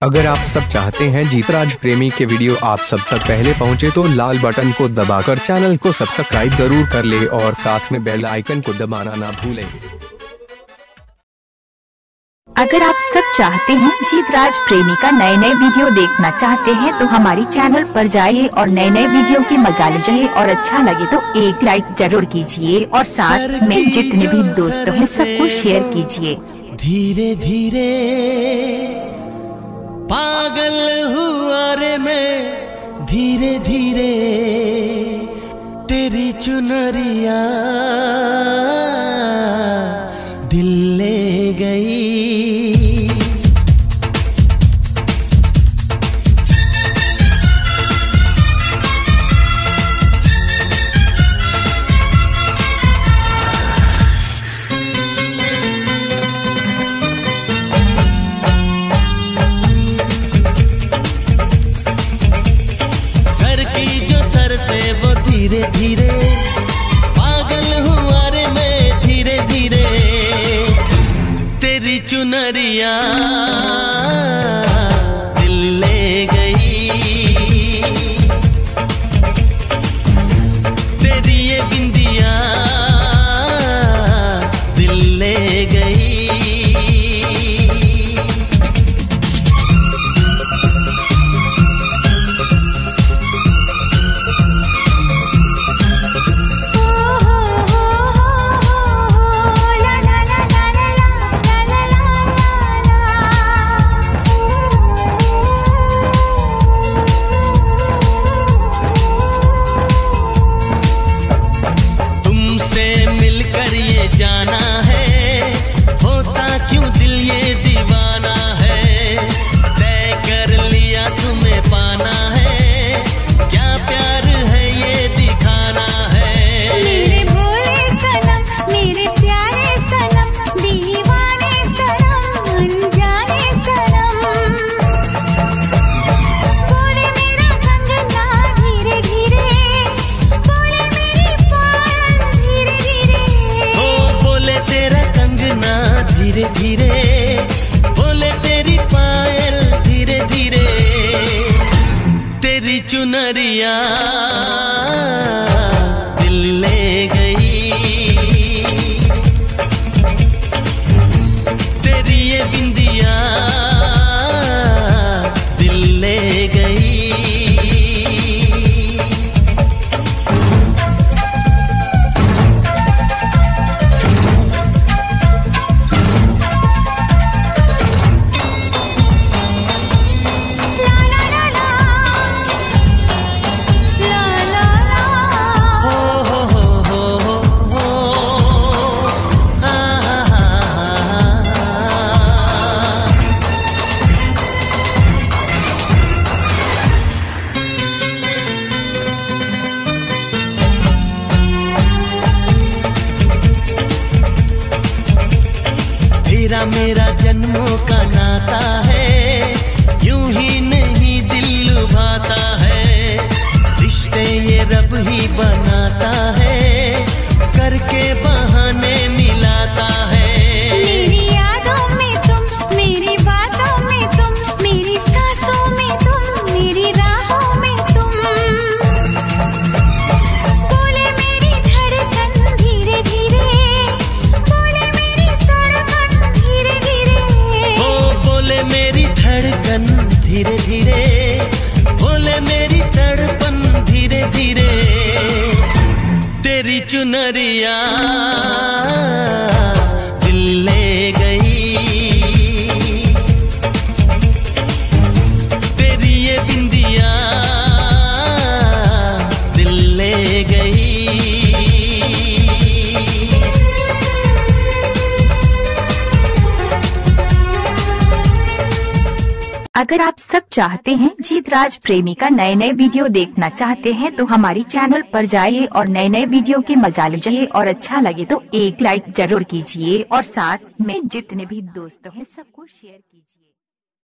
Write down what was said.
अगर आप सब चाहते हैं जीतराज प्रेमी के वीडियो आप सब तक पहले पहुंचे तो लाल बटन को दबाकर चैनल को सब्सक्राइब जरूर कर ले और साथ में बेल आइकन को दबाना ना भूलें। अगर आप सब चाहते हैं जीतराज प्रेमी का नए वीडियो देखना चाहते हैं तो हमारी चैनल पर जाइए और नए वीडियो की मजा लीजिए और अच्छा लगे तो एक लाइक जरूर कीजिए और साथ में जितने भी दोस्त हैं सबको शेयर कीजिए। धीरे धीरे पागल हुआ रे मैं, धीरे धीरे तेरी चुनरिया दिल ले गई। से वो धीरे धीरे पागल हुआ रे मैं, धीरे धीरे तेरी चुनरिया दिल ले गई। तेरी ये बिंदिया दिल ले गई। जाना है होता क्यों दिल ये दीवाना है, तय कर लिया तुम्हें पाना है, क्या प्यार है ये दिखाना है। मेरे भोले सनम मेरे प्यारे सनम, दीवाने सनम अनजाने सनम, बोले मेरा कंगना धीरे धीरे, बोले मेरी पायल धीरे धीरे, बोले तेरा कंगना धीरे धीरे, बोले तेरी पायल धीरे धीरे, तेरी चुनरिया दिल ले गई। तेरी ये बिंदिया दिल ले गई। तेरा मेरा जन्मों का नाता है, यूं ही नहीं दिल लुभाता है, रिश्ते ये रब ही बनाता है, करके बहाने मिलाता है। मेरी यादों में तुम, मेरी बातों में तुम, मेरी सांसों में तुम, मेरी राहों में तुम, बोले मेरी धड़कन धीरे धीरे, बोले मेरी धड़कन धीरे धीरे, बोले मेरी धड़कन धीरे धीरे, बोले मेरी तड़पन धीरे धीरे, तेरी चुनरिया दिल ले गई। तेरी ये बिंदिया दिल ले गई। अगर आप सब चाहते हैं जीतराज प्रेमी का नए वीडियो देखना चाहते हैं तो हमारी चैनल पर जाइए और नए वीडियो की मजा लीजिए और अच्छा लगे तो एक लाइक जरूर कीजिए और साथ में जितने भी दोस्त हैं सबको शेयर कीजिए।